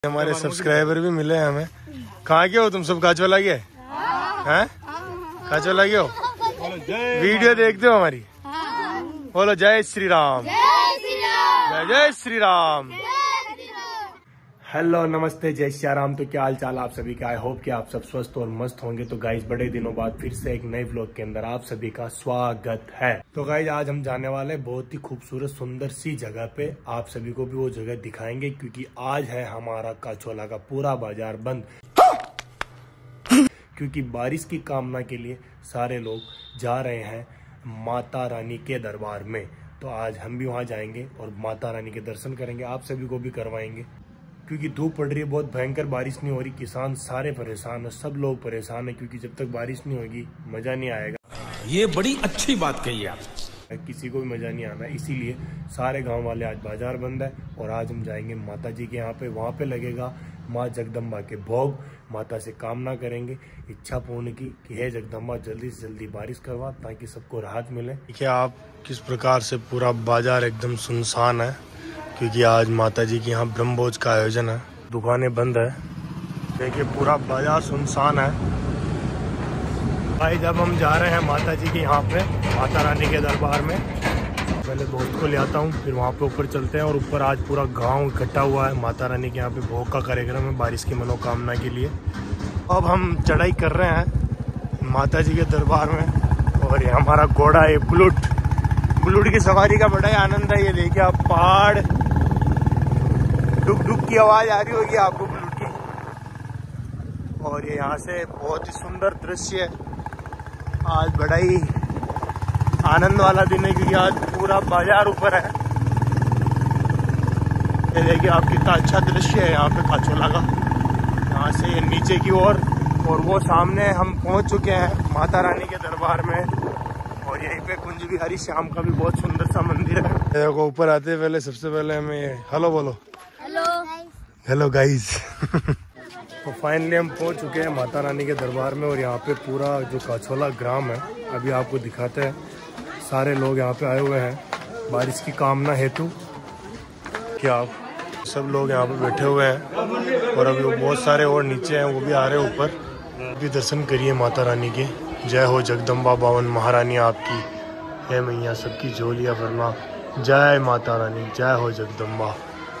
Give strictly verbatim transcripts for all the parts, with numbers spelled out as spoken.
हमारे सब्सक्राइबर भी मिले हैं हमें। कहाँ के हो तुम सब? काचोला के हैं? काचोला के हो? वीडियो देखते हो हमारी? बोलो जय श्री राम, जय जय श्री राम। हेलो नमस्ते, जय श्री राम। तो क्या हाल चाल आप सभी का? आई होप कि आप सब स्वस्थ और मस्त होंगे। तो गाइज बड़े दिनों बाद फिर से एक नए व्लॉग के अंदर आप सभी का स्वागत है। तो गाइज आज हम जाने वाले बहुत ही खूबसूरत सुंदर सी जगह पे। आप सभी को भी वो जगह दिखाएंगे क्योंकि आज है हमारा काचोला का पूरा बाजार बंद, क्योंकि बारिश की कामना के लिए सारे लोग जा रहे हैं माता रानी के दरबार में। तो आज हम भी वहाँ जाएंगे और माता रानी के दर्शन करेंगे, आप सभी को भी करवाएंगे। क्योंकि धूप पड़ रही है, बहुत भयंकर बारिश नहीं हो रही, किसान सारे परेशान है, सब लोग परेशान है। क्योंकि जब तक बारिश नहीं होगी मजा नहीं आएगा। ये बड़ी अच्छी बात कही आप, किसी को भी मजा नहीं आना। इसीलिए सारे गांव वाले आज बाजार बंद है और आज हम जाएंगे माता जी के यहाँ पे। वहाँ पे लगेगा माँ जगदम्बा के भोग। माता से कामना करेंगे इच्छा पूर्ण की कि हे जगदम्बा जल्दी से जल्दी बारिश करवा ताकि सबको राहत मिले। देखिए आप किस प्रकार से पूरा बाजार एकदम सुनसान है, क्योंकि आज माता जी के यहाँ ब्रह्मभोज का आयोजन है। दुकानें बंद है, देखिए पूरा बाजार सुनसान है। भाई जब हम जा रहे हैं माता जी के यहाँ पे, माता रानी के दरबार में, पहले दोस्त को ले आता हूँ, फिर वहाँ पे ऊपर चलते हैं। और ऊपर आज पूरा गांव इकट्ठा हुआ है माता रानी के यहाँ पे भोग का कार्यक्रम है बारिश की मनोकामना के लिए। अब हम चढ़ाई कर रहे हैं माता जी के दरबार में। और ये हमारा घोड़ा है बुलुट, बुलुट की सवारी का बड़ा ही आनंद है। ये देखिए आप पहाड़, डुक डुक की आवाज आ रही होगी आपको बुलुट की। और ये यहाँ से बहुत ही सुंदर दृश्य है। आज बड़ा ही आनंद वाला दिन है क्योंकि आज पूरा बाजार ऊपर है। ये देखिए आप कितना अच्छा दृश्य है यहाँ पे काचोला का। यहाँ से ये नीचे की ओर और, और वो सामने हम पहुँच चुके हैं माता रानी के दरबार में। और यहीं पे कुंज बिहारी श्याम का भी बहुत सुंदर सा मंदिर है। देखो ऊपर आते पहले सबसे पहले हमें हेलो बोलो। Hello hello guys. तो फाइनली हम पहुंच चुके हैं माता रानी के दरबार में। और यहाँ पे पूरा जो काचोला ग्राम है अभी आपको दिखाते हैं। सारे लोग यहाँ पे आए हुए हैं बारिश की कामना हेतु। क्या आप सब लोग यहाँ पे बैठे हुए हैं और अभी बहुत सारे और नीचे हैं, वो भी आ रहे हैं ऊपर। अभी दर्शन करिए माता रानी के। जय हो जगदम्बा बावन महारानी आपकी, है मैया सबकी झोलियाँ भरना। जय माता रानी, जय हो जगदम्बा,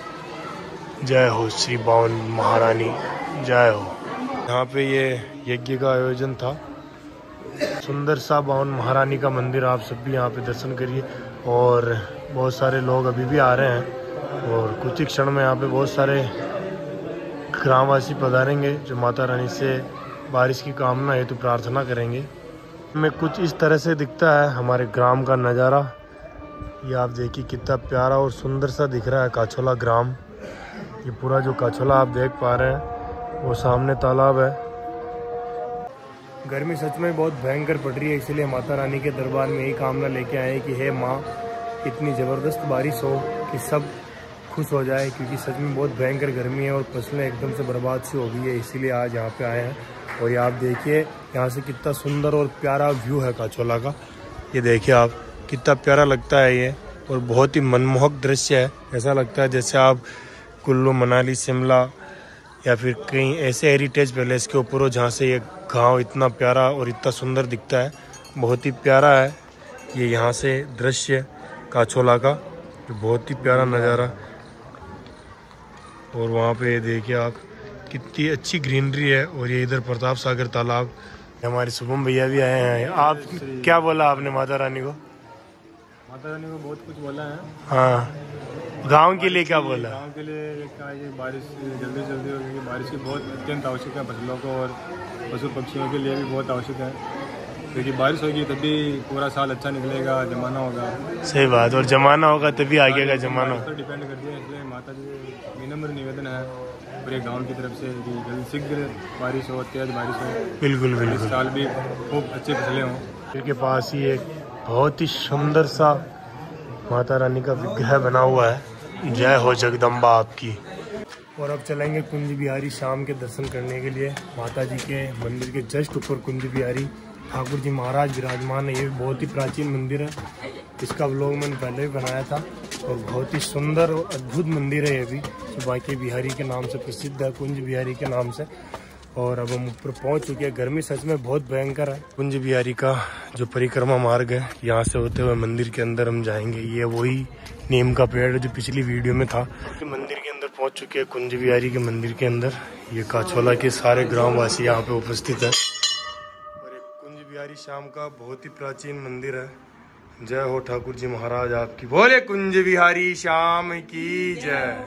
जय हो श्री बावन महारानी, जय हो। यहाँ पे ये यज्ञ का आयोजन था। सुंदर सा बावन महारानी का मंदिर, आप सब भी यहाँ पे दर्शन करिए। और बहुत सारे लोग अभी भी आ रहे हैं और कुछ ही क्षण में यहाँ पे बहुत सारे ग्रामवासी पधारेंगे जो माता रानी से बारिश की कामना हेतु तो प्रार्थना करेंगे। में कुछ इस तरह से दिखता है हमारे ग्राम का नज़ारा। ये आप देखिए कितना प्यारा और सुंदर सा दिख रहा है काचोला ग्राम। ये पूरा जो काचोला आप देख पा रहे हैं वो सामने तालाब है। गर्मी सच में बहुत भयंकर पड़ रही है, इसीलिए माता रानी के दरबार में यही कामना लेके आए कि हे माँ इतनी ज़बरदस्त बारिश हो कि सब खुश हो जाए। क्योंकि सच में बहुत भयंकर गर्मी है और फसलें एकदम से बर्बाद सी हो गई है, इसीलिए आज यहाँ पे आए हैं। और ये आप देखिए यहाँ से कितना सुंदर और प्यारा व्यू है काचोला का। ये देखिए आप कितना प्यारा लगता है ये, और बहुत ही मनमोहक दृश्य है। ऐसा लगता है जैसे आप कुल्लू मनाली शिमला या फिर कहीं ऐसे हेरिटेज पैलेस के ऊपर हो जहाँ से ये गांव इतना प्यारा और इतना सुंदर दिखता है। बहुत ही प्यारा है ये यहाँ से दृश्य काचोला का, बहुत ही प्यारा नज़ारा। और वहाँ पे देखिए आप कितनी अच्छी ग्रीनरी है। और ये इधर प्रताप सागर तालाब। हमारे शुभम भैया भी आए हैं। आप क्या बोला आपने माता रानी को? माता रानी को बहुत कुछ बोला है। हाँ, गांव के लिए क्या बोला? गांव के लिए क्या है, बारिश जल्दी जल्दी हो गई। बारिश की बहुत अत्यंत आवश्यक है फसलों को और पशु पक्षियों के लिए भी बहुत आवश्यक है। क्योंकि बारिश होगी तभी पूरा साल अच्छा निकलेगा, जमाना होगा। सही बात, और जमाना होगा तभी आगे का जमाना तो डिपेंड करती है। इसलिए माता जी विनम्र निवेदन है पूरे गाँव की तरफ से कि जल्द शीघ्र बारिश हो, तेज बारिश हो। बिल्कुल बिल्कुल, इस साल भी खूब अच्छी फसलें हों। के पास ही एक बहुत ही सुंदर सा माता रानी का विग्रह बना हुआ है। जय हो जगदम्बा आपकी। और अब चलेंगे कुंज बिहारी श्याम के दर्शन करने के लिए। माता जी के मंदिर के जस्ट ऊपर कुंज बिहारी ठाकुर जी महाराज विराजमान है। ये बहुत ही प्राचीन मंदिर है, इसका व्लॉग मैंने पहले भी बनाया था और बहुत ही सुंदर और अद्भुत मंदिर है। ये भी जो बांके बिहारी के नाम से प्रसिद्ध है, कुंज बिहारी के नाम से। और अब हम ऊपर पहुंच चुके हैं। गर्मी सच में बहुत भयंकर है। कुंज बिहारी का जो परिक्रमा मार्ग है, यहाँ से होते हुए मंदिर के अंदर हम जाएंगे। ये वही नीम का पेड़ है जो पिछली वीडियो में था। मंदिर के अंदर पहुंच चुके हैं, कुंज बिहारी के मंदिर के अंदर। ये काछोला के सारे ग्रामवासी यहाँ पे उपस्थित है। और एक कुंज बिहारी श्याम का बहुत ही प्राचीन मंदिर है। जय हो ठाकुर जी महाराज आपकी, बोले कुंज बिहारी श्याम की जय।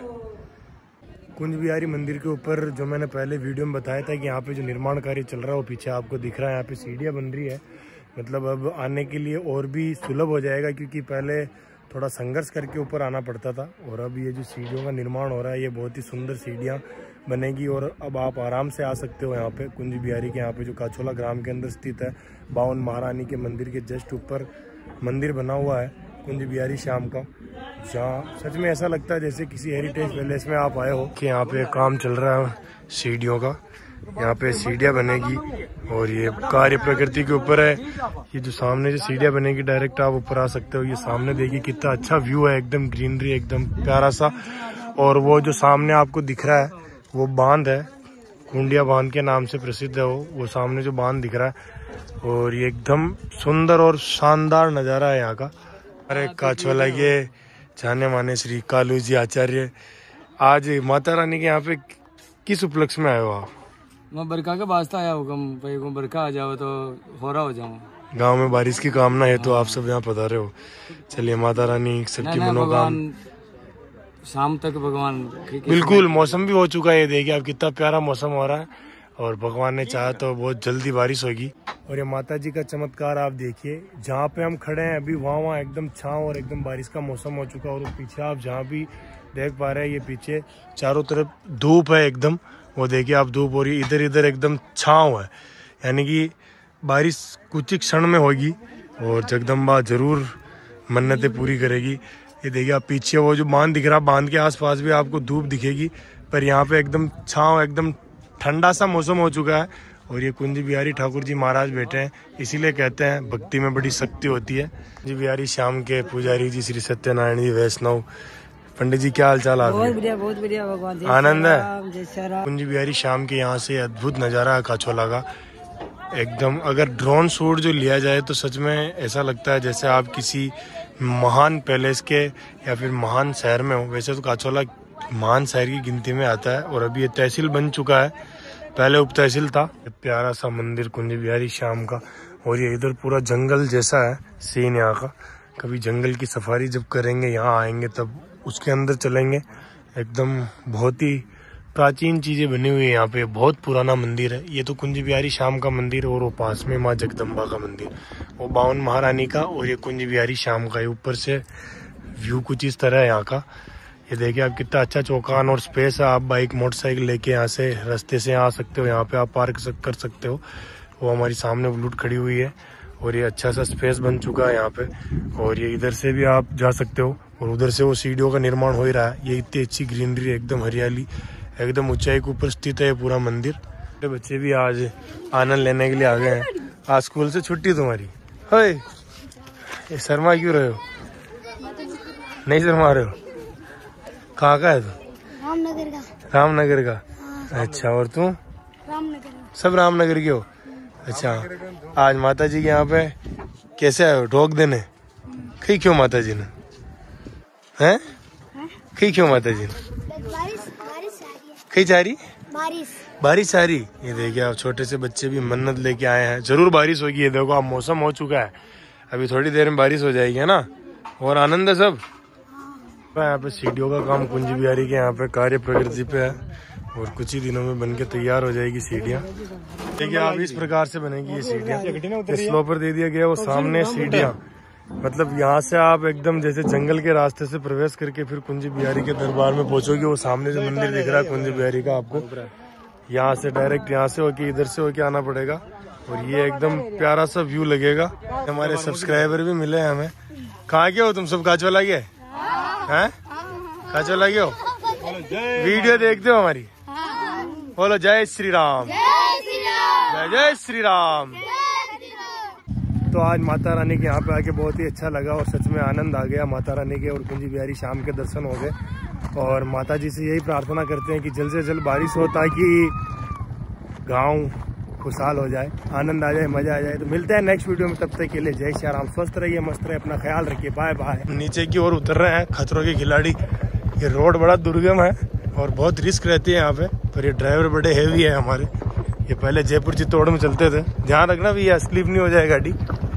कुंज बिहारी मंदिर के ऊपर जो मैंने पहले वीडियो में बताया था कि यहाँ पे जो निर्माण कार्य चल रहा है वो पीछे आपको दिख रहा है। यहाँ पे सीढ़ियाँ बन रही है, मतलब अब आने के लिए और भी सुलभ हो जाएगा, क्योंकि पहले थोड़ा संघर्ष करके ऊपर आना पड़ता था। और अब ये जो सीढ़ियों का निर्माण हो रहा है, ये बहुत ही सुंदर सीढ़ियाँ बनेगी और अब आप आराम से आ सकते हो यहाँ पे कुंज बिहारी के। यहाँ पे जो काछोला ग्राम के अंदर स्थित है, बावन महारानी के मंदिर के जस्ट ऊपर मंदिर बना हुआ है कुंज बिहारी श्याम का, जहाँ सच में ऐसा लगता है जैसे किसी हेरिटेज पैलेस में आप आए हो। कि यहाँ पे काम चल रहा है सीढ़ियों का, यहाँ पे सीढ़ियाँ बनेगी और ये कार्य प्रकृति के ऊपर है। ये जो सामने जो सीढ़ियाँ बनेगी डायरेक्ट आप ऊपर आ सकते हो। ये सामने देखिए कितना अच्छा व्यू है, एकदम ग्रीनरी, एकदम प्यारा सा। और वो जो सामने आपको दिख रहा है वो बांध है, कुंडिया बांध के नाम से प्रसिद्ध है वो वो सामने जो बांध दिख रहा है। और ये एकदम सुंदर और शानदार नज़ारा है यहाँ का। अरे काछोला के जाने माने श्री कालू जी आचार्य, आज माता रानी के यहाँ पे किस उपलक्ष्य में आए हो आप? मैं बरखा के वास्ते आया हुकम भाई को बरखा आ जाओ तो हो रहा हो जाऊँ। गांव में बारिश की कामना है तो आप सब यहाँ पधारे हो। चलिए माता रानी सबकी मनोकाम। शाम तक भगवान बिल्कुल, मौसम भी हो चुका है। ये देखिए आप कितना प्यारा मौसम हो रहा है और भगवान ने चाहा तो बहुत जल्दी बारिश होगी। और ये माता जी का चमत्कार आप देखिए, जहाँ पे हम खड़े हैं अभी वहाँ वहाँ एकदम छाँव और एकदम बारिश का मौसम हो चुका है। और पीछे आप जहाँ भी देख पा रहे हैं, ये पीछे चारों तरफ धूप है एकदम, वो देखिए आप धूप हो रही है। इधर इधर एकदम छाँव है, यानी कि बारिश कुछ ही क्षण में होगी और जगदम्बा जरूर मन्नतें पूरी करेगी। ये देखिए आप पीछे वो जो बांध दिख रहा है, बांध के आसपास भी आपको धूप दिखेगी, पर यहाँ पे एकदम छाँव, एकदम ठंडा सा मौसम हो चुका है। और ये कुंज बिहारी ठाकुर जी महाराज बैठे हैं, इसीलिए कहते हैं भक्ति में बड़ी शक्ति होती है। कुंज बिहारी श्याम के पुजारी जी श्री सत्यनारायण जी वैष्णव। पंडित जी क्या हाल चाल आप? बहुत बढ़िया, बहुत बढ़िया भगवान, आनंद है। कुंज बिहारी श्याम के यहाँ से अद्भुत नज़ारा है काछोला का एकदम। अगर ड्रोन शूट जो लिया जाए तो सच में ऐसा लगता है जैसे आप किसी महान पैलेस के या फिर महान शहर में हो। वैसे तो काछोला महान शहर की गिनती में आता है और अभी ये तहसील बन चुका है, पहले उप तहसील था। प्यारा सा मंदिर कुंज बिहारी श्याम का। और ये इधर पूरा जंगल जैसा है सीन यहाँ का। कभी जंगल की सफारी जब करेंगे, यहाँ आएंगे तब उसके अंदर चलेंगे। एकदम बहुत ही प्राचीन चीजें बनी हुई है यहाँ पे, बहुत पुराना मंदिर है। ये तो कुंज बिहारी श्याम का मंदिर और वो पास में माँ जगदम्बा का मंदिर, वो बावन महारानी का और ये कुंज बिहारी श्याम का। ऊपर से व्यू कुछ इस तरह है यहाँ का। ये देखिए आप कितना अच्छा चौकान और स्पेस है। आप बाइक मोटरसाइकिल लेके यहाँ से रास्ते से आ सकते हो, यहाँ पे आप पार्क कर सकते हो। वो हमारी सामने बुलेट खड़ी हुई है और ये अच्छा सा स्पेस बन चुका है यहाँ पे। और ये इधर से भी आप जा सकते हो और उधर से वो सीढ़ियों का निर्माण हो ही रहा है। ये इतनी अच्छी ग्रीनरी, एकदम हरियाली, एकदम ऊंचाई के ऊपर स्थित है ये पूरा मंदिर। मेरे बच्चे भी आज आनंद लेने के लिए आ गए हैं। आज स्कूल से छुट्टी तुम्हारी? हाय, ये शर्मा क्यों रहे हो? नहीं शर्मा रहे हो? कहाँ का है तू? रामनगर का। रामनगर का? अच्छा, और तू? रामनगर। सब रामनगर के हो? अच्छा, आज माता जी के यहाँ पे कैसे आए हो? ढोक देने खी क्यों माता जी ने? हैं खी क्यों माता जी ने? बारिश बारिश आ रही है। खी जा रही? बारिश बारिश आ रही। ये देखिए आप छोटे से बच्चे भी मन्नत लेके आए हैं, जरूर बारिश होगी। ये देखो आप मौसम हो चुका है, अभी थोड़ी देर में बारिश हो जाएगी, है ना? और आनंद है सब। यहाँ पे सीढ़ियों का काम कुंज बिहारी के यहाँ पे कार्य प्रकृति पे है और कुछ ही दिनों में बनके तैयार हो जाएगी सीढ़ियाँ। देखिए आप इस प्रकार से बनेगी ये सीढ़ियाँ। स्लोपर दे दिया गया, वो सामने सीढ़ियाँ, मतलब यहाँ से आप एकदम जैसे जंगल के रास्ते से प्रवेश करके फिर कुंज बिहारी के दरबार में पहुंचोगे। वो सामने जो मंदिर दिख रहा है कुंज बिहारी का, आपको यहाँ से डायरेक्ट यहाँ से होके इधर से होके आना पड़ेगा और ये एकदम प्यारा सा व्यू लगेगा। हमारे सब्सक्राइबर भी मिले हैं हमें। कहाँ के हो तुम सब? काछोला के हैं? काछोला के हो? वीडियो देखते हो हमारी? बोलो जय श्री राम, जय जय श्री राम। तो आज माता रानी के यहाँ पे आके बहुत ही अच्छा लगा और सच में आनंद आ गया। माता रानी के और कुंजी बिहारी शाम के दर्शन हो गए और माता जी से यही प्रार्थना करते हैं कि जल्द से जल्द बारिश हो ताकि गांव खुशहाल हो जाए, आनंद आ जाए, मजा आ जाए। तो मिलते हैं नेक्स्ट वीडियो में, तब तक के लिए जय श्री राम। स्वस्थ रहिए, मस्त रहिए, अपना ख्याल रखिए, बाय बाय। नीचे की ओर उतर रहे हैं खतरों के खिलाड़ी। ये रोड बड़ा दुर्गम है और बहुत रिस्क रहती है यहाँ पे, पर ये ड्राइवर बड़े हेवी है हमारे। ये पहले जयपुर चित्तौड़ में चलते थे। ध्यान रखना भी, ये स्लिप नहीं हो जाए गाड़ी।